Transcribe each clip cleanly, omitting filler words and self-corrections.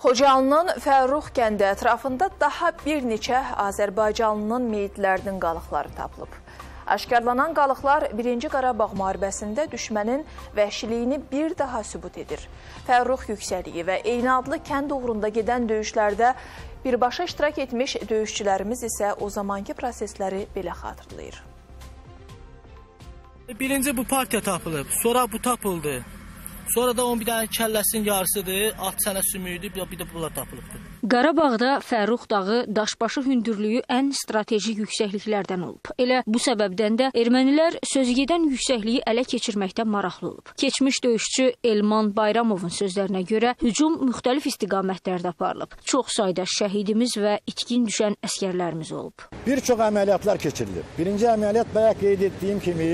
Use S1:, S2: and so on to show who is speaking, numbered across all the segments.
S1: Xocalının Fərrux kəndi ətrafında daha bir neçə Azərbaycanlının meyitlərinin qalıqları tapılıb. Aşkarlanan qalıqlar 1-ci Qarabağ müharibəsində düşmənin vəhşiliyini bir daha sübut edir. Fərrux yüksəliyi və eyni adlı kənd uğrunda gedən döyüşlərdə birbaşa iştirak etmiş döyüşçülərimiz isə o zamanki prosesləri belə xatırlayır.
S2: Birinci bu partiya tapılıb, sonra bu tapıldı. Sonra da onun bir dənə kəlləsinin yarısıdır, at sənə sümüydü, bir də bunlar tapılıbdır.
S3: Qarabağda Fərrux dağı daşbaşı hündürlüyü ən stratejik yüksəkliklərdən olub. Elə bu səbəbdən də ermənilər sözügedən yüksəkliyi ələ keçirməkdə maraqlı olub. Keçmiş döyüşçü Elman Bayramovun sözlərinə görə hücum müxtəlif istiqamətlərdə aparılıb. Çox sayda şəhidimiz və itkin düşən əskərlərimiz olub.
S4: Bir çox əməliyyatlar keçirilib. Birinci əməliyyat bayaq qeyd etdiyim kimi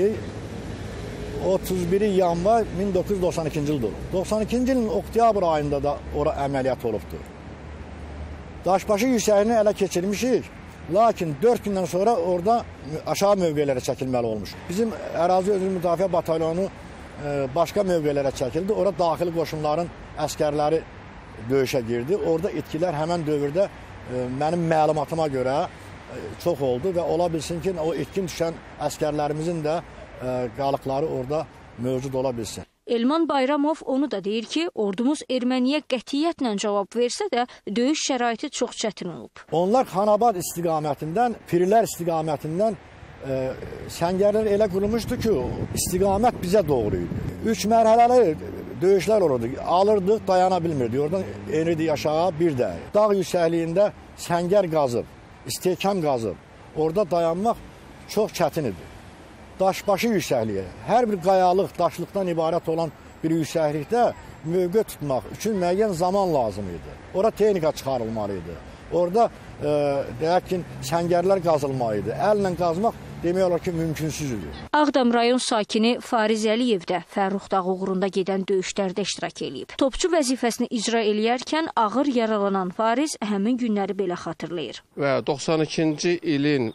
S4: 31 yanvar 1992-ci ildir. 92-ci ilin oktyabr ayında da ora əməliyyat olubdur. Daşbaşı yüksəkliyini ələ keçirmişik, lakin 4 gündən sonra orada aşağı mövqelərə çəkilməli olmuş. Bizim ərazi özünü müdafiə batalyonu başqa mövqelərə çəkildi. Orada daxili qoşunların əskərləri döyüşə girdi. Orada itkilər həmən dövrdə mənim məlumatıma görə çox oldu və ola bilsin ki, o itkin düşən əskərlərimizin də qalıqları orada mövcud ola bilsin.
S3: Elman Bayramov onu da deyir ki, ordumuz erməniyə qətiyyətlə cavab versə də döyüş şəraiti çox çətin olub.
S4: Onlar Xanabad istiqamətindən, Pirlər istiqamətindən səngərlər elə qurulmuşdu ki, istiqamət bizə doğru idi. 3 mərhələli döyüşlər olurdu. Alırdıq, dayana bilmirdik. Oradan enirdik aşağı bir də. Dağ yüksəkliyində səngər qazıb, istehkam qazıb. Orada dayanmaq çox çətin idi. Daşbaşı yüksəkliyi, hər bir qayalıq, daşlıqdan ibarət olan bir yüksəklikdə mövqe tutmaq üçün müəyyən zaman lazım idi. Ora texnika çıxarılmalı idi. Orada deyək ki, səngərlər qazılmalı idi. Əllə qazmaq demək olar ki, mümkünsüz idi.
S3: Ağdam rayon sakini Fariz Əliyev də Fərrux dağı uğrunda gedən döyüşlərdə iştirak edib. Topçu vəzifəsini icra eləyərkən ağır yaralanan Fariz həmin günləri belə xatırlayır.
S5: Və 92-ci ilin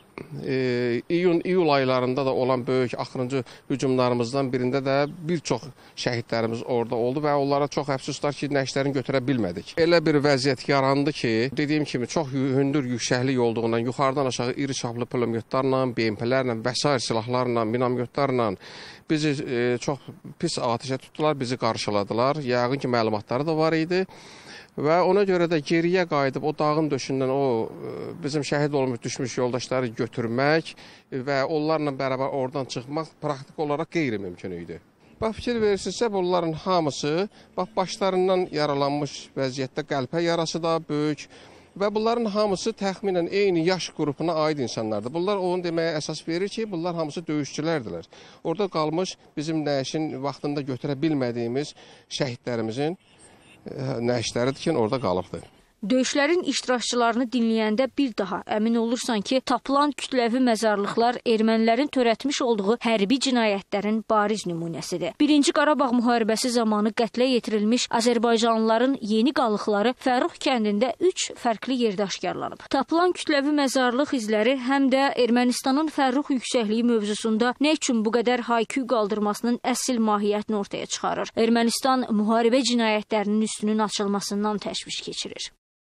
S5: iyun aylarında da olan böyük axırıncı hücumlarımızdan birində də bir çox şəhidlərimiz orada oldu və onlara çox əfsuslar ki, nəşlərini götürə bilmədik. Elə bir vəziyyət yarandı ki, dediyim kimi çox hündür yüksəklik olduğundan yuxarıdan aşağı iri çaplı pulemyotlarla, BMP-lərlə və sair silahlarla, minamyotlarla bizi çox pis atəşə tutdular, bizi qarşıladılar. Yəqin ki, məlumatları da var idi. Və ona görə də geriyə qayıdıb o dağın döşündən o bizim şəhid olmuş, düşmüş yoldaşları götürmək və onlarla bərabər oradan çıxmaq praktik olaraq qeyri-mümkün idi. Bax, fikir verirsinizsə, bunların hamısı başlarından yaralanmış vəziyyətdə qəlpə yarası da böyük və bunların hamısı təxminən eyni yaş qrupuna aid insanlardır. Bunlar onu deməyə əsas verir ki, bunlar hamısı döyüşçülərdirlər. Orada qalmış bizim nəşin vaxtında götürə bilmədiyimiz şəhidlərimizin nəşləridir ki, orada qalıbdır.
S3: Döyüşlərin iştirakçılarını dinləyəndə bir daha əmin olursan ki, tapılan kütləvi məzarlıqlar ermənilərin törətmiş olduğu hərbi cinayətlərin bariz nümunəsidir. 1-ci Qarabağ müharibəsi zamanı qətlə yetirilmiş Azərbaycanlıların yeni qalıqları Fərrux kəndində 3 fərqli yerdə aşkarlanıb. Tapılan kütləvi məzarlıq izləri həm də Ermənistanın Fərrux yüksəkliyi mövzusunda nə üçün bu qədər hayküy qaldırmasının əsl mahiyyətini ortaya çıxarır. Ermənistan müharibə cinayətlərinin üstünün açılmasından təşviş keçirir.